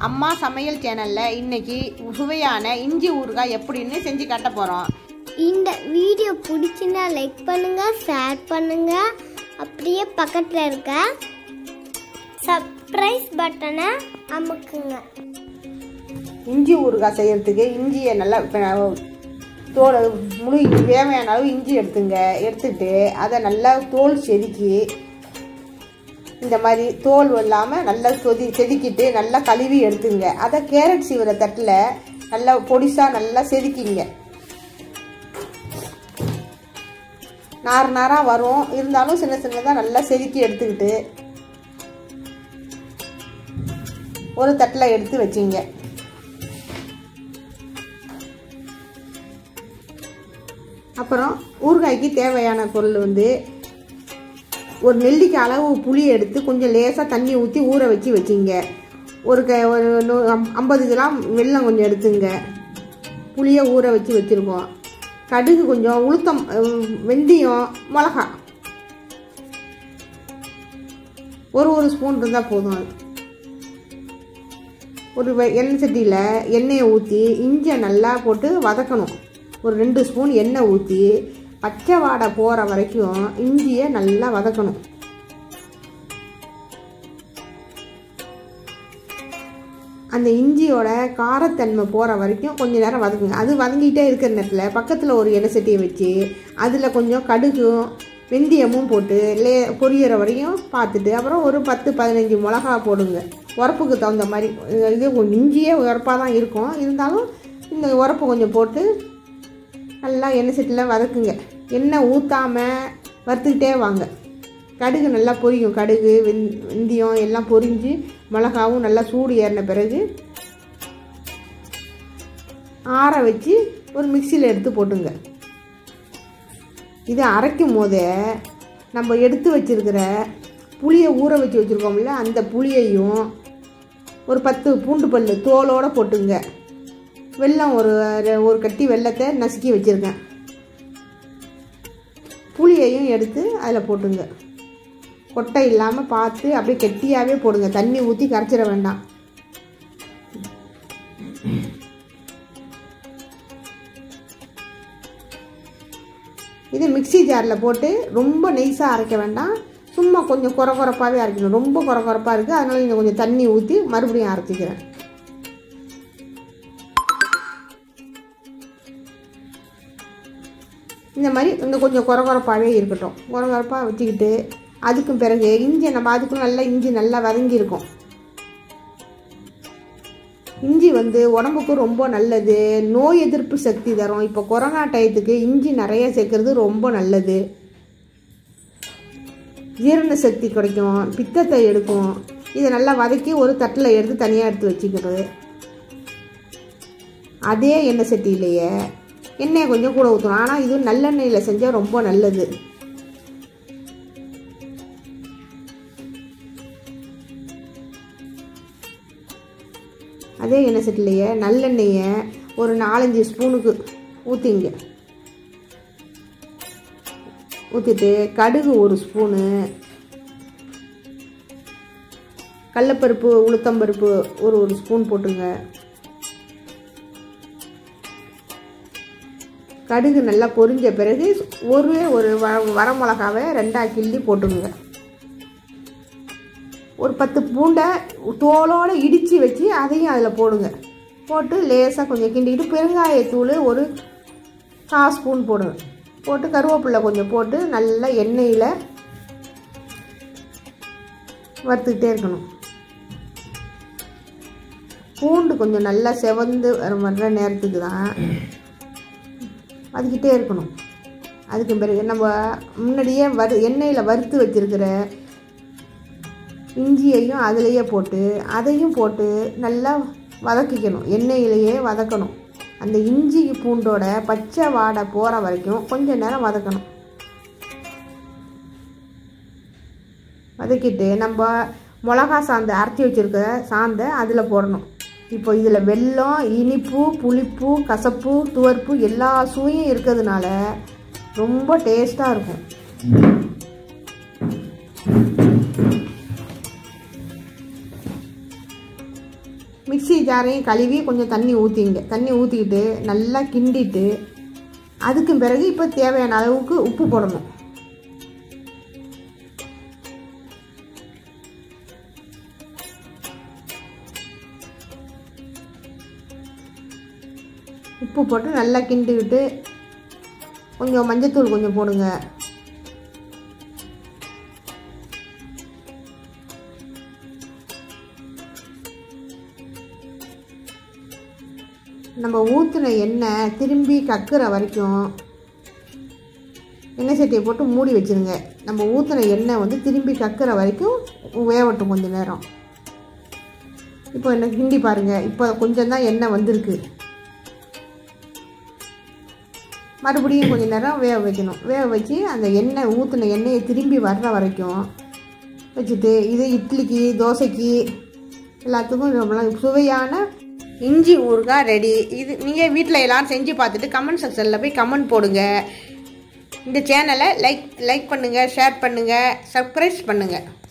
அம்மா சமையல் சேனலில் இன்னைக்கு சுவையான இஞ்சி ஊறுகாய் எப்படின்னு செஞ்சு காட்ட போகிறோம். இந்த வீடியோ பிடிச்சிருந்தா லைக் பண்ணுங்க, ஷேர் பண்ணுங்க, அப்படியே பக்கத்தில் இருக்க சப்ஸ்கிரைப் பட்டனை அமுக்குங்க. இஞ்சி ஊறுகாய் செய்யறதுக்கு இஞ்சியை நல்லா தோல் முழு தேவையான அளவு இஞ்சி எடுத்துட்டு அதை நல்லா தோல் செதுக்கி இந்த மாதிரி தோல் இல்லாமல் நல்லா செதுக்கிட்டு நல்லா கழுவி எடுத்துங்க. அதை கேரட் சீவுற தட்டில் நல்லா பொடிசாக நல்லா செதுக்கிங்க. நாராக வரும், இருந்தாலும் சின்ன சின்னதாக நல்லா செதுக்கி எடுத்துக்கிட்டு ஒரு தட்டில் எடுத்து வச்சிங்க. அப்புறம் ஊறுகாய்க்கு தேவையான பொருள் ஒரு நெல்லிக்காய் அளவு புளி எடுத்து கொஞ்சம் லேசாக தண்ணி ஊற்றி ஊற வச்சிங்க. ஒரு 50 கிராம் வெல்லம் கொஞ்சம் எடுத்துங்க. புளியை ஊற வச்சுருக்கோம். கடுகு கொஞ்சம், உளுத்தம், வெந்தயம், மிளகா ஒரு ஸ்பூன் இருந்தால் போதும். ஒரு எண்ணெய் சட்டியில் எண்ணெயை ஊற்றி இஞ்சியை நல்லா போட்டு வதக்கணும். ஒரு 2 ஸ்பூன் எண்ணெய் ஊற்றி பச்சை வாடை போகிற வரைக்கும் இஞ்சியை நல்லா வதக்கணும். அந்த இஞ்சியோட காரத்தன்மை போகிற வரைக்கும் கொஞ்சம் நேரம் வதக்குங்க. அது வதங்கிட்டே இருக்கிற நேரத்தில் பக்கத்தில் ஒரு எண்ணெய் சட்டியை வச்சு அதில் கொஞ்சம் கடுகும் வெந்தயமும் போட்டு பொரியிற வரையும் பார்த்துட்டு அப்புறம் ஒரு 10-15 மிளகா போடுங்க. உரப்புக்கு தகுந்த மாதிரி. இது இஞ்சியே உரப்பாக தான் இருக்கும், இருந்தாலும் இந்த உரப்பு கொஞ்சம் போட்டு நல்லா எண்ணெய் சட்டியில் வதக்குங்க. எண்ணெய் ஊற்றாமல் வறுத்துக்கிட்டே வாங்க. கடுகு நல்லா பொரியும். கடுகு வெந்தயம் எல்லாம் பொரிஞ்சு மிளகாவும் நல்லா சூடு ஏறின பிறகு ஆற வச்சு ஒரு மிக்சியில் எடுத்து போட்டுங்க. இதை அரைக்கும் போதே நம்ம எடுத்து வச்சுருக்கிற புளியை ஊற வச்சு வச்சுருக்கோம்ல, அந்த புளியையும் ஒரு 10 பூண்டு பல் தோலோடு போட்டுங்க. வெல்லம் ஒரு கட்டி வெல்லத்தை நசுக்கி வச்சுருக்கேன். புளியையும் எடுத்து அதில் போட்டுங்க. கொட்டை இல்லாமல் பார்த்து அப்படியே கெட்டியாகவே போடுங்க. தண்ணி ஊற்றி கரைச்சிட வேண்டாம். இது மிக்சி ஜாரில் போட்டு ரொம்ப நைஸாக அரைக்க வேண்டாம், சும்மா கொஞ்சம் குறப்பாகவே அரைக்கணும். ரொம்ப குறப்பாக இருக்குது, அதனால் இங்கே கொஞ்சம் தண்ணி ஊற்றி மறுபடியும் அரைச்சிக்கிறேன். இந்த மாதிரி இன்னும் கொஞ்சம் குறப்பாகவே இருக்கட்டும். குறப்பாக வச்சுக்கிட்டு அதுக்கும் பிறகு இஞ்சி அதுக்கும் நல்லா இஞ்சி நல்லா வதங்கியிருக்கும். இஞ்சி உடம்புக்கு ரொம்ப நல்லது, நோய் எதிர்ப்பு சக்தி தரும். இப்போ கொரோனா டயத்துக்கு இஞ்சி நிறைய சேர்க்கறது ரொம்ப நல்லது. ஜீரண சக்தி கிடைக்கும், பித்தத்தை எடுக்கும். இதை நல்லா வதக்கி ஒரு தட்டில் எடுத்து தனியாக எடுத்து வச்சுக்கிறது. அதே எண்ணெய் சட்டியிலேயே எண்ணெயை கொஞ்சம் கூட ஊற்றணும். ஆனால் இது நல்லெண்ணெயில் செஞ்சால் ரொம்ப நல்லது. அதே எண்ணெய் சட்டிலேயே நல்லெண்ணெயை ஒரு 4-5 ஸ்பூனுக்கு ஊற்றிங்க. ஊற்றிட்டு கடுகு 1 ஸ்பூனு, கடலைப்பருப்பு உளுத்தம்பருப்பு ஒரு ஸ்பூன் போட்டுங்க. கடுகு நல்லா பொரிஞ்ச பிறகு ஒரு வரமிளகாவை 2ஆக கிள்ளி போட்டுங்க. ஒரு 10 பூண்டை தோலோடு இடித்து வச்சு அதையும் அதில் போடுங்க. போட்டு லேசாக கொஞ்சம் கிண்டிக்கிட்டு பெருங்காயத்தூள் ஒரு 1/4 ஸ்பூன் போடுங்க. போட்டு கருவேப்பிலை கொஞ்சம் போட்டு நல்லா எண்ணெயில் வறுத்துக்கிட்டே இருக்கணும். பூண்டு கொஞ்சம் நல்லா செவந்து வர்ற நேரத்துக்கு தான் வதக்கிட்டே இருக்கணும். அதுக்கு பிறகு நம்ம முன்னாடியே எண்ணெயில் வறுத்து வச்சுருக்கிற இஞ்சியையும் அதிலேயே போட்டு அதையும் போட்டு நல்லா வதக்கிக்கணும். எண்ணெயிலேயே வதக்கணும். அந்த இஞ்சி பூண்டோட பச்சை வாடை போகிற வரைக்கும் கொஞ்சம் நேரம் வதக்கணும். வதக்கிட்டு நம்ம மிளகா சாந்து அரைச்சி வச்சுருக்க சாந்தை அதில் போடணும். இப்போ இதில் வெல்லம், இனிப்பு, புளிப்பு, கசப்பு, துவர்ப்பு எல்லா சுவையும் இருக்கிறதுனால ரொம்ப டேஸ்ட்டாக இருக்கும். மிக்ஸி ஜாரையும் கழுவி கொஞ்சம் தண்ணி ஊற்றிங்க. தண்ணி ஊற்றிக்கிட்டு நல்லா கிண்டிட்டு அதுக்கும் பிறகு இப்போ தேவையான அளவுக்கு உப்பு போடணும். உப்பு போட்டு நல்லா கிண்டிக்கிட்டு கொஞ்சம் மஞ்சத்தூள் கொஞ்சம் போடுங்க. நம்ம ஊற்றின எண்ணெய் திரும்பி கக்குற வரைக்கும் எண்ணெய் சட்டியை போட்டு மூடி வச்சுருங்க. நம்ம ஊற்றின எண்ணெய் வந்து திரும்பி கக்குற வரைக்கும் வேகட்டும் கொஞ்சம் நேரம். இப்போ என்ன கிண்டி பாருங்கள். இப்போ கொஞ்சம் தான் எண்ணெய் வந்திருக்கு. மறுபடியும் கொஞ்சம் நேரம் வேக வைக்கணும். வேக வச்சு அந்த எண்ணெய் ஊற்றின எண்ணெயை திரும்பி வர்ற வரைக்கும் வச்சுட்டு இது இட்லிக்கு தோசைக்கு எல்லாத்துக்கும் ரொம்ப சுவையான இஞ்சி ஊறுகாய் ரெடி. இது நீங்கள் வீட்டில் எல்லோரும் செஞ்சு பார்த்துட்டு கமெண்ட் செக்ஷனில் போய் கமெண்ட் போடுங்க. இந்த சேனலை லைக் பண்ணுங்கள், ஷேர் பண்ணுங்கள், சப்ஸ்கிரைப் பண்ணுங்கள்.